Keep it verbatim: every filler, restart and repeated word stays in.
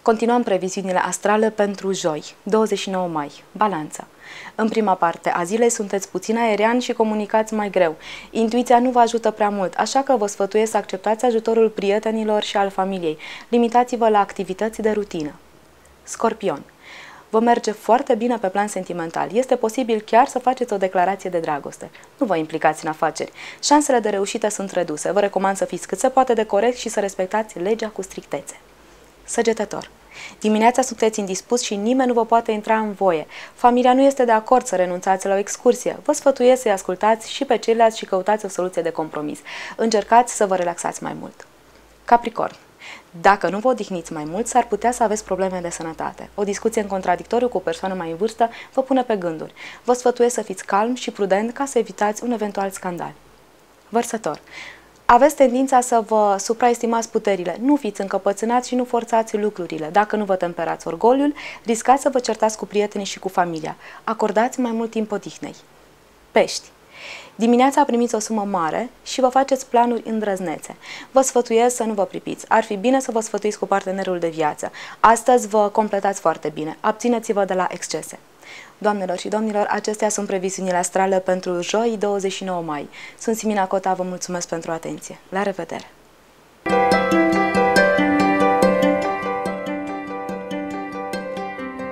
Continuăm previziunile astrale pentru joi, douăzeci și nouă mai, Balanță. În prima parte a zilei sunteți puțin aerian și comunicați mai greu. Intuiția nu vă ajută prea mult, așa că vă sfătuiesc să acceptați ajutorul prietenilor și al familiei. Limitați-vă la activități de rutină. Scorpion. Vă merge foarte bine pe plan sentimental. Este posibil chiar să faceți o declarație de dragoste. Nu vă implicați în afaceri. Șansele de reușită sunt reduse. Vă recomand să fiți cât se poate de corect și să respectați legea cu strictețe. Săgetător. Dimineața sunteți indispus și nimeni nu vă poate intra în voie. Familia nu este de acord să renunțați la o excursie. Vă sfătuiesc să-i ascultați și pe ceilalți și căutați o soluție de compromis. Încercați să vă relaxați mai mult. Capricorn. Dacă nu vă odihniți mai mult, s-ar putea să aveți probleme de sănătate. O discuție în contradictoriu cu o persoană mai în vârstă vă pune pe gânduri. Vă sfătuiesc să fiți calm și prudent ca să evitați un eventual scandal. Vărsător. Aveți tendința să vă supraestimați puterile. Nu fiți încăpățânați și nu forțați lucrurile. Dacă nu vă temperați orgoliul, riscați să vă certați cu prietenii și cu familia. Acordați mai mult timp odihnei. Pești. Dimineața primiți o sumă mare și vă faceți planuri îndrăznețe. Vă sfătuiesc să nu vă pripiți. Ar fi bine să vă sfătuiți cu partenerul de viață. Astăzi vă completați foarte bine. Abțineți-vă de la excese. Doamnelor și domnilor, acestea sunt previziunile astrale pentru joi, douăzeci și nouă mai. Sunt Simina Cota, vă mulțumesc pentru atenție. La revedere!